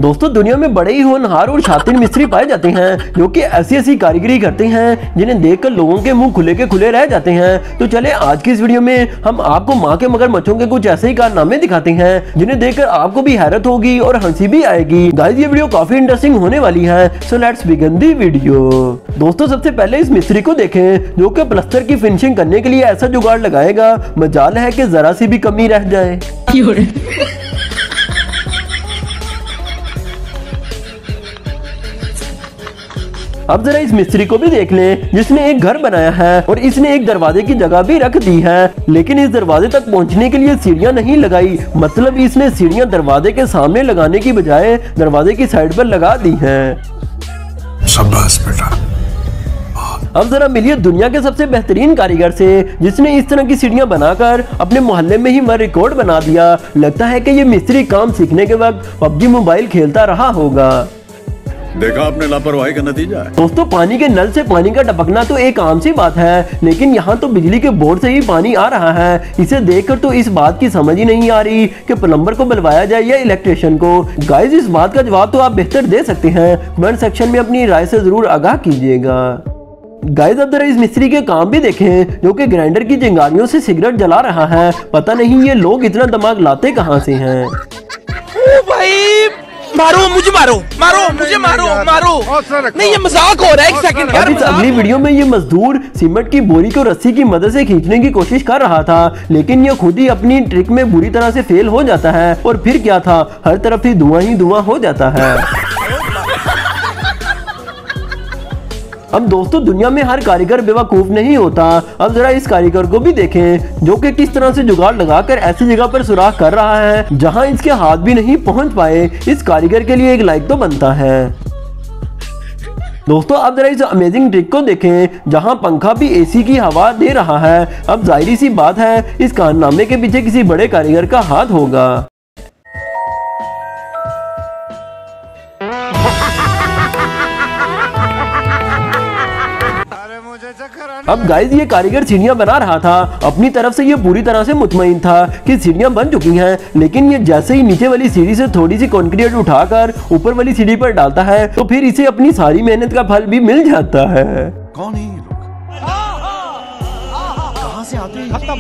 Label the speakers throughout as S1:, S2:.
S1: दोस्तों दुनिया में बड़े ही होनहार और शातिर मिस्त्री पाए जाते हैं जो कि ऐसी ऐसी कारीगरी करते हैं जिन्हें देखकर लोगों के मुंह खुले के खुले रह जाते हैं। तो चले आज की इस वीडियो में हम आपको माँ के मगरमच्छों के कुछ ऐसे ही कारनामे दिखाते हैं जिन्हें देखकर आपको भी हैरत होगी और हंसी भी आएगी। गाइस ये वीडियो काफी इंटरेस्टिंग होने वाली है, so let's begin the video. दोस्तों सबसे पहले इस मिस्त्री को देखें जो कि प्लास्टर की फिनिशिंग करने के लिए ऐसा जुगाड़ लगाएगा मजाल है कि जरा सी भी कमी रह जाए। अब जरा इस मिस्त्री को भी देख लें जिसने एक घर बनाया है और इसने एक दरवाजे की जगह भी रख दी है, लेकिन इस दरवाजे तक पहुंचने के लिए सीढ़ियां नहीं लगाई। मतलब इसने सीढ़ियां दरवाजे के सामने लगाने की बजाय दरवाजे की साइड पर लगा दी हैं।
S2: शाबाश बेटा।
S1: अब जरा मिलिए दुनिया के सबसे बेहतरीन कारीगर से जिसने इस तरह की सीढ़ियां बनाकर अपने मोहल्ले में ही वर्ल्ड रिकॉर्ड बना दिया। लगता है कि ये मिस्त्री काम सीखने के वक्त पबजी मोबाइल खेलता रहा होगा।
S2: देखा आपने लापरवाही का नतीजा है।
S1: दोस्तों पानी के नल से पानी का टपकना तो एक आम सी बात है, लेकिन यहाँ तो बिजली के बोर्ड से ही पानी आ रहा है। इसे देखकर तो इस बात की समझ ही नहीं आ रही कि प्लम्बर को बुलवाया जाए या इलेक्ट्रिशियन को। गाइस इस बात का जवाब तो आप बेहतर दे सकते हैं, कमेंट सेक्शन में अपनी राय से जरूर आगाह कीजिएगा। गाइस अब जरा इस मिस्त्री के काम भी देखें जो कि ग्राइंडर की चिंगारियों से सिगरेट जला रहा है। पता नहीं ये लोग इतना दिमाग लाते कहाँ से हैं।
S3: ओ भाई मारो मुझे, मारो मुझे, मारो नहीं ये मजाक हो रहा है। एक सेकंड यार।
S1: इस अगली वीडियो में ये मजदूर सीमेंट की बोरी को रस्सी की मदद से खींचने की कोशिश कर रहा था, लेकिन ये खुद ही अपनी ट्रिक में बुरी तरह से फेल हो जाता है और फिर क्या था, हर तरफ ही धुआं हो जाता है। अब दोस्तों दुनिया में हर कारीगर बेवकूफ नहीं होता। अब जरा इस कारीगर को भी देखें जो कि किस तरह से जुगाड़ लगाकर ऐसी जगह पर सुराख कर रहा है जहां इसके हाथ भी नहीं पहुंच पाए। इस कारीगर के लिए एक लाइक तो बनता है। दोस्तों अब जरा इस अमेजिंग ट्रिक को देखें जहां पंखा भी एसी की हवा दे रहा है। अब जाहिर सी बात है इस कारनामे के पीछे किसी बड़े कारीगर का हाथ होगा। अब गाइस ये कारीगर सीढ़ियां बना रहा था। अपनी तरफ से ये पूरी तरह से मुतमईन था कि सीढ़ियां बन चुकी हैं, लेकिन ये जैसे ही नीचे वाली सीढ़ी से थोड़ी सी कंक्रीट उठाकर ऊपर वाली सीढ़ी पर डालता है तो फिर इसे अपनी सारी मेहनत का फल भी मिल जाता है।
S2: कौन है ये लोग? कहां से आते हैं?
S3: खत्म,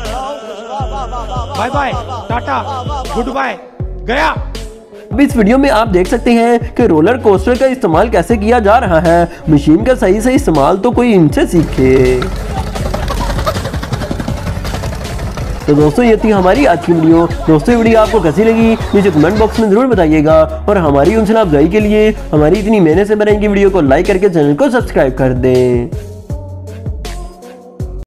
S3: bye bye, tata, goodbye, गया।
S1: अब इस वीडियो में आप देख सकते हैं कि रोलर कोस्टर का इस्तेमाल कैसे किया जा रहा है। मशीन का सही से इस्तेमाल तो कोई इनसे सीखे। तो दोस्तों ये थी हमारी आज की वीडियो। दोस्तों वीडियो आपको कैसी लगी नीचे कमेंट बॉक्स में जरूर बताइएगा और हमारी हौसला अफजाई के लिए हमारी इतनी मेहनत से बनाई गई वीडियो को लाइक करके चैनल को सब्सक्राइब कर दें।